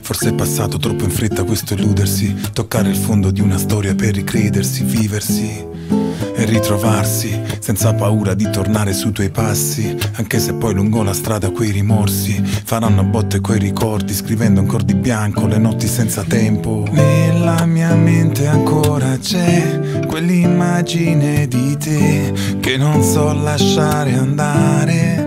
Forse è passato troppo in fretta questo illudersi, toccare il fondo di una storia per ricredersi, viversi e ritrovarsi senza paura di tornare sui tuoi passi, anche se poi lungo la strada quei rimorsi faranno a botte quei ricordi, scrivendo ancora di bianco le notti senza tempo. Nella mia mente ancora c'è quell'immagine di te che non so lasciare andare.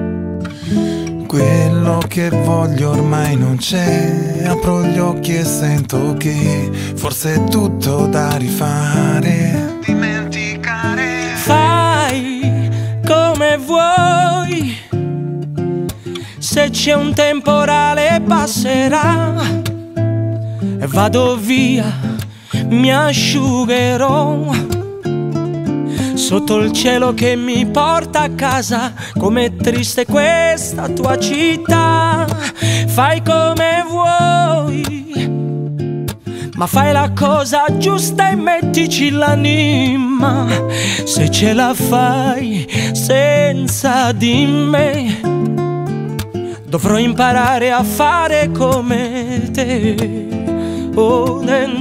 Quello che voglio ormai non c'è, apro gli occhi e sento che forse è tutto da rifare. Dimenticare. Fai come vuoi, se c'è un temporale passerà e vado via, mi asciugherò sotto il cielo che mi porta a casa. Com'è triste questa tua città. Fai come vuoi, ma fai la cosa giusta e mettici l'anima. Se ce la fai senza di me, dovrò imparare a fare come te. Oh,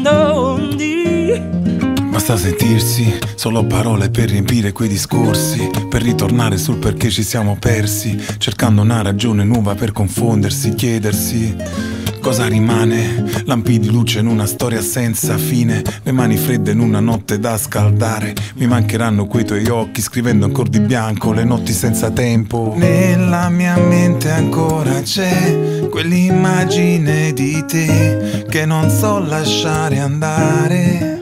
basta sentirsi, solo parole per riempire quei discorsi, per ritornare sul perché ci siamo persi, cercando una ragione nuova per confondersi, chiedersi cosa rimane. Lampi di luce in una storia senza fine, le mani fredde in una notte da scaldare. Mi mancheranno quei tuoi occhi, scrivendo ancora di bianco le notti senza tempo. Nella mia mente ancora c'è quell'immagine di te che non so lasciare andare.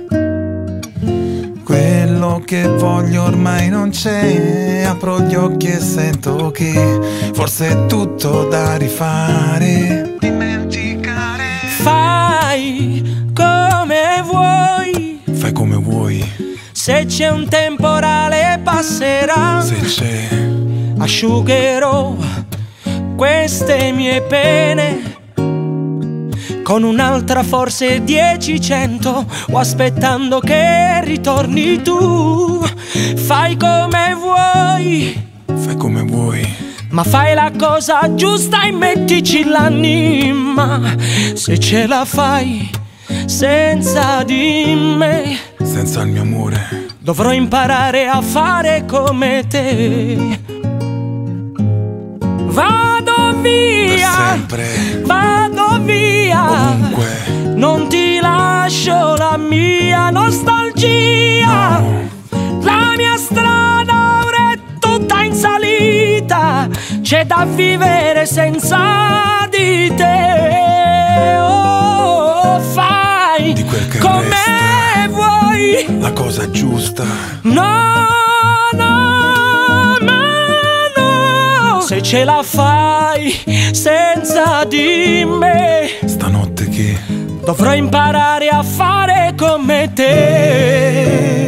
Quello che voglio ormai non c'è, apro gli occhi e sento che forse è tutto da rifare. Dimenticare. Fai come vuoi, fai come vuoi, se c'è un temporale passerà, se c'è, asciugherò queste mie pene con un'altra, forse 10, 100, o aspettando che ritorni tu. Fai come vuoi, fai come vuoi, ma fai la cosa giusta e mettici l'anima. Se ce la fai senza di me, senza il mio amore, dovrò imparare a fare come te. Vado via, per sempre, vado via, ovunque. Non ti lascio la mia nostalgia, no. La mia strada ora è tutta in salita, c'è da vivere senza di te. Oh, fai di quel che come resta, vuoi, la cosa giusta. no, no, ma no. Se ce la fai senza di me, Stanotte che dovrò imparare a fare come te.